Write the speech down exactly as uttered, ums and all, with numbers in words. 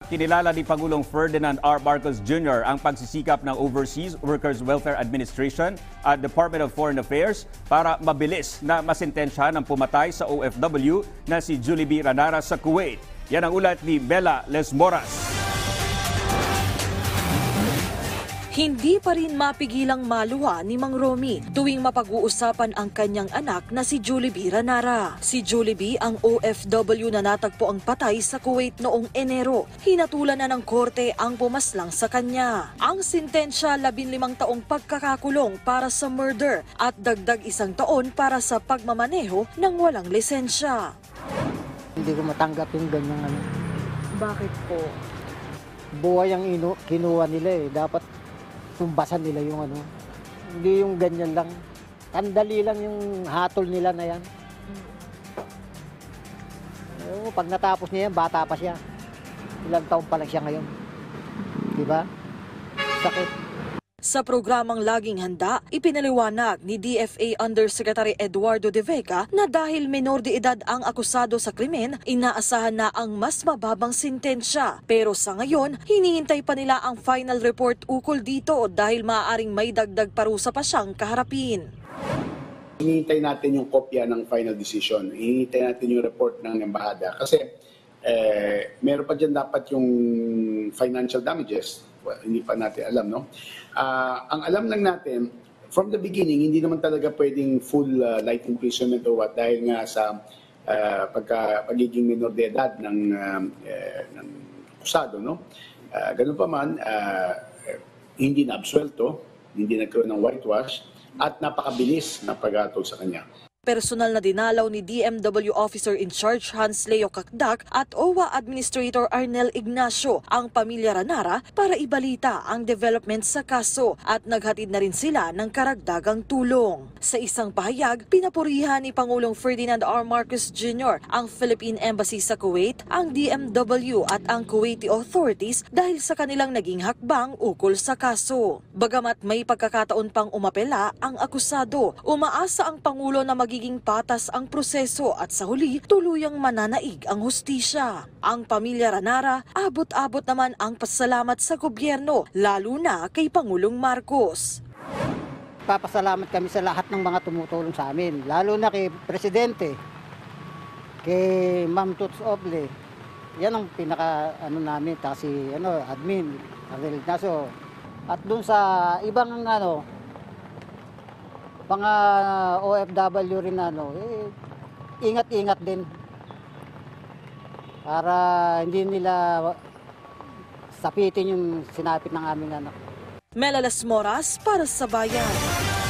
Kinilala ni Pangulong Ferdinand R. Marcos Junior ang pagsisikap ng Overseas Workers Welfare Administration at Department of Foreign Affairs para mabilis na masintensyahan ang pumatay sa O F W na si Julie B. Ranara sa Kuwait. Yan ang ulat ni Bella Lesmoras. Hindi pa rin mapigilang maluha ni Mang Romy tuwing mapag-uusapan ang kanyang anak na si Julie B. Ranara. Si Julie B. ang O F W na natagpo ang patay sa Kuwait noong Enero. Hinatulan na ng korte ang pumaslang sa kanya. Ang sintensya, labinlimang taong pagkakakulong para sa murder at dagdag isang taon para sa pagmamaneho ng walang lisensya. Hindi ko matanggap yung ganyang ano. Bakit po? Buhay ang inu kinuha nila eh. Dapat tumbasan nila yung ano. Hindi yung ganyan lang. Tandali lang yung hatol nila na yan. Oo, pag natapos niya yan, bata pa siya. Ilang taon pa lang siya ngayon. Diba? Sakit. Sa programang Laging Handa, ipinaliwanag ni D F A Undersecretary Eduardo De Vega na dahil menor de edad ang akusado sa krimen, inaasahan na ang mas mababang sintensya. Pero sa ngayon, hinihintay pa nila ang final report ukol dito dahil maaaring may dagdag parusa pa siyang kaharapin. Hinihintay natin yung kopya ng final decision. Hinihintay natin yung report ng embahada. Kasi eh, meron pa dyan dapat yung financial damages. Well, hindi pa natin alam, no? Uh, ang alam lang natin, from the beginning, hindi naman talaga pwedeng full uh, life imprisonment or what dahil nga sa uh, pagka, pagiging minor de edad ng, uh, uh, ng akusado, no? Uh, ganun pa man, uh, hindi na absuelto, hindi nagkaroon ng whitewash, at napakabilis na pag-atol sa kanya. Personal na dinalaw ni D M W Officer in Charge Hans Leo Kakdak at O W A Administrator Arnel Ignacio ang pamilya Ranara para ibalita ang development sa kaso at naghatid na rin sila ng karagdagang tulong. Sa isang pahayag, pinapurihan ni Pangulong Ferdinand R. Marcos Junior ang Philippine Embassy sa Kuwait, ang D M W at ang Kuwaiti authorities dahil sa kanilang naging hakbang ukol sa kaso. Bagamat may pagkakataon pang umapela ang akusado, umaasa ang Pangulo na maging magiging patas ang proseso at sa huli tuluyang mananaig ang hustisya. Ang pamilya Ranara, abot-abot naman ang pasalamat sa gobyerno, lalo na kay Pangulong Marcos. Papasalamat kami sa lahat ng mga tumutulong sa amin, lalo na kay Presidente, kay Ma'am Toots Oble. Yan ang pinaka ano namin, kasi ano, admin, Arnel Ignacio. At dun sa ibang ano, mga O F W rin ano, eh, ingat-ingat din para hindi nila sapitin yung sinapit ng aming anak. Mela Lesmoras para sa Bayan.